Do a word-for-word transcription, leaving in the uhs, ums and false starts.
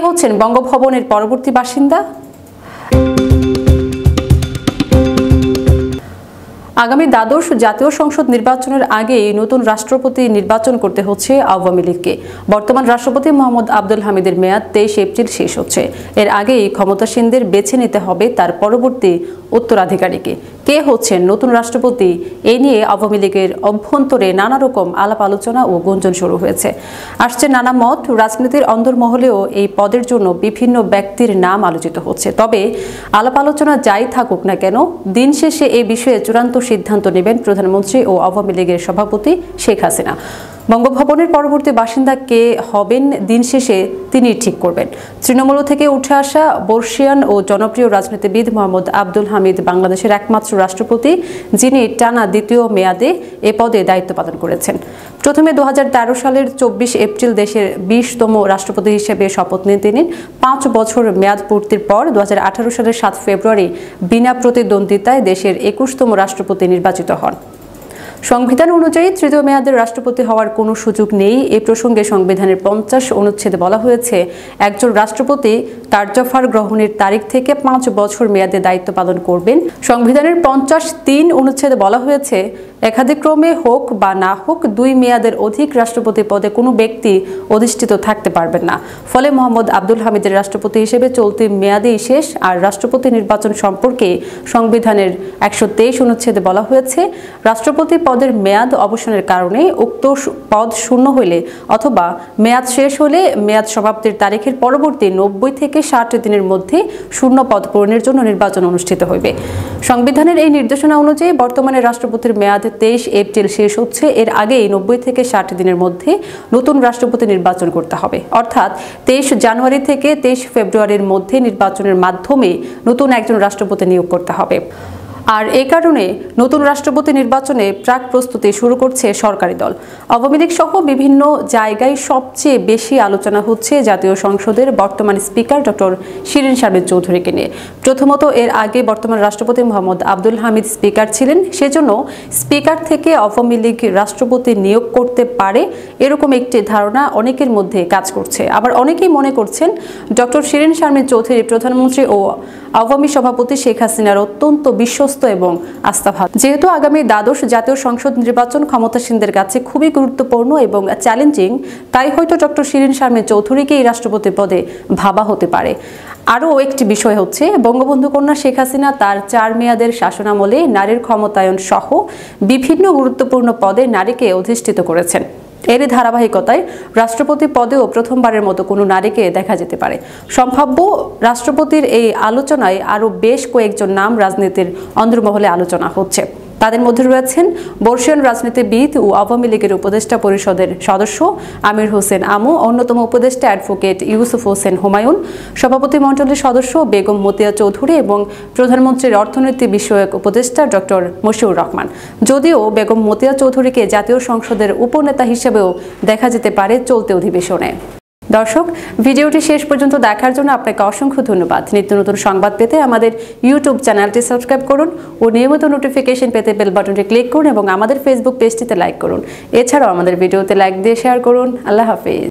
হচ্ছেন বঙ্গভবনের পরবর্তী বাসিন্দা? আগামী দ্বাদশ জাতীয় সংসদ নির্বাচনের আগেই নতুন রাষ্ট্রপতি নির্বাচন করতে হচ্ছে আওয়ামী লীগকে। বর্তমান রাষ্ট্রপতি মোহাম্মদ আব্দুল হামিদের মেয়াদ তেইশ এপ্রিল শেষ হচ্ছে। এর আগেই ক্ষমতাসীনদের বেছে নিতে হবে তার পরবর্তী উত্তরাধিকারীকে। কে হচ্ছেন নতুন রাষ্ট্রপতি, এই নিয়ে আওয়ামী লীগের অভ্যন্তরে নানা রকম আলাপ আলোচনা ও গুঞ্জন শুরু হয়েছে। আসছে নানা মত। রাজনীতির অন্দরমহলেও এই পদের জন্য বিভিন্ন ব্যক্তির নাম আলোচিত হচ্ছে। তবে আলাপ আলোচনা যাই থাকুক না কেন, দিন শেষে এই বিষয়ে চূড়ান্ত সিদ্ধান্ত নেবেন প্রধানমন্ত্রী ও আওয়ামী লীগের সভাপতি শেখ হাসিনা। বঙ্গভবনের পরবর্তী বাসিন্দা কে হবেন দিন শেষে তিনি ঠিক করবেন। তৃণমূল থেকে উঠে আসা বর্ষিয়ান ও জনপ্রিয় রাজনীতিবিদ মোহাম্মদ আব্দুল হামিদ বাংলাদেশের একমাত্র রাষ্ট্রপতি, যিনি টানা দ্বিতীয় মেয়াদে এ পদে দায়িত্ব পালন করেছেন। প্রথমে দু হাজার তেরো সালের চব্বিশ এপ্রিল দেশের বিশতম রাষ্ট্রপতি হিসেবে শপথ নেন তিনি। পাঁচ বছর মেয়াদ পূর্তির পর দু হাজার আঠারো সালের সাত ফেব্রুয়ারি বিনা প্রতিদ্বন্দ্বিতায় দেশের একুশতম রাষ্ট্রপতি নির্বাচিত হন। সংবিধান অনুযায়ী তৃতীয় মেয়াদের রাষ্ট্রপতি হওয়ার কোনো সুযোগ নেই। এ প্রসঙ্গে সংবিধানের পঞ্চাশ অনুচ্ছেদে বলা হয়েছে, একজন রাষ্ট্রপতি কার্যভার গ্রহণের তারিখ থেকে পাঁচ বছর মেয়াদে দায়িত্ব পালন করবেন। সংবিধানের পঞ্চাশ তিন অনুচ্ছেদে বলা হয়েছে, একাধিক্রমে হোক বা না হোক দুই মেয়াদের অধিক রাষ্ট্রপতি পদে কোনো ব্যক্তি অধিষ্ঠিত থাকতে পারবেন না। ফলে মোহাম্মদ আব্দুল হামিদের রাষ্ট্রপতি হিসেবে চলতি মেয়াদেই শেষ। আর রাষ্ট্রপতি নির্বাচন সম্পর্কে সংবিধানের একশো তেইশ অনুচ্ছেদে বলা হয়েছে, রাষ্ট্রপতি পদের মেয়াদ অবসানের কারণে উক্ত পদ শূন্য হলে অথবা মেয়াদ শেষ হলে মেয়াদ সমাপ্তির তারিখের পরবর্তী নব্বই থেকে ষাট দিনের মধ্যে শূন্য পদ পূরণের জন্য নির্বাচন অনুষ্ঠিত হইবে। সংবিধানের এই নির্দেশনা অনুযায়ী বর্তমানে রাষ্ট্রপতির মেয়াদ তেইশ এপ্রিল শেষ হচ্ছে। এর আগেই নব্বই থেকে ষাট দিনের মধ্যে নতুন রাষ্ট্রপতি নির্বাচন করতে হবে। অর্থাৎ তেইশ জানুয়ারি থেকে তেইশ ফেব্রুয়ারির মধ্যে নির্বাচনের মাধ্যমে নতুন একজন রাষ্ট্রপতি নিয়োগ করতে হবে। আর এ কারণে নতুন রাষ্ট্রপতি নির্বাচনে প্রাক প্রস্তুতি শুরু করছে সরকারি দল। আওয়ামী লীগ সহ বিভিন্ন জায়গায় সবচেয়ে বেশি আলোচনা হচ্ছে জাতীয় সংসদের বর্তমান স্পিকার ডক্টর শিরিন শারমিন চৌধুরীকে নিয়ে। প্রথমত, এর আগে বর্তমান রাষ্ট্রপতি মোহাম্মদ আব্দুল হামিদ স্পিকার ছিলেন, সেজন্য স্পিকার থেকে আওয়ামী লীগ রাষ্ট্রপতি নিয়োগ করতে পারে এরকম একটি ধারণা অনেকের মধ্যে কাজ করছে। আবার অনেকেই মনে করছেন ডক্টর শিরিন শারমিন চৌধুরী প্রধানমন্ত্রী ও আওয়ামী সভাপতি শেখ হাসিনার অত্যন্ত বিশ্বস্ত এবং আস্থাভাজন। যেহেতু আগামী দ্বাদশ জাতীয় সংসদ নির্বাচন ক্ষমতাসীনদের কাছে খুবই গুরুত্বপূর্ণ এবং চ্যালেঞ্জিং, তাই হয়তো ডক্টর শিরিন শারমিন চৌধুরীকে এই রাষ্ট্রপতি পদে ভাবা হতে পারে। আরও একটি বিষয় হচ্ছে, বঙ্গবন্ধু কন্যা শেখ হাসিনা তার চার মেয়াদের শাসনামলে নারীর ক্ষমতায়ন সহ বিভিন্ন গুরুত্বপূর্ণ পদে নারীকে অধিষ্ঠিত করেছেন। এরই ধারাবাহিকতায় রাষ্ট্রপতি পদেও প্রথমবারের মতো কোনো নারীকে দেখা যেতে পারে। সম্ভাব্য রাষ্ট্রপতির এই আলোচনায় আরও বেশ কয়েকজন নাম রাজনীতির অন্দরমহলে আলোচনা হচ্ছে। তাদের মধ্যে রয়েছেন বর্ষিয়ান রাজনীতিবিদ ও আওয়ামী লীগের উপদেষ্টা পরিষদের সদস্য আমির হোসেন আমু, অন্যতম উপদেষ্টা অ্যাডভোকেট ইউসুফ হোসেন হুমায়ুন, সভাপতি মণ্ডলীর সদস্য বেগম মতিয়া চৌধুরী এবং প্রধানমন্ত্রীর অর্থনীতি বিষয়ক উপদেষ্টা ডক্টর মশিউর রহমান। যদিও বেগম মতিয়া চৌধুরীকে জাতীয় সংসদের উপনেতা হিসেবেও দেখা যেতে পারে চলতি অধিবেশনে। দর্শক, ভিডিওটি শেষ পর্যন্ত দেখার জন্য আপনাকে অসংখ্য ধন্যবাদ। নিত্য নতুন সংবাদ পেতে আমাদের ইউটিউব চ্যানেলটি সাবস্ক্রাইব করুন ও নিয়মিত নোটিফিকেশন পেতে বেল বাটনটি ক্লিক করুন এবং আমাদের ফেসবুক পেজটিতে লাইক করুন। এছাড়াও আমাদের ভিডিওতে লাইক দিয়ে শেয়ার করুন। আল্লাহ হাফেজ।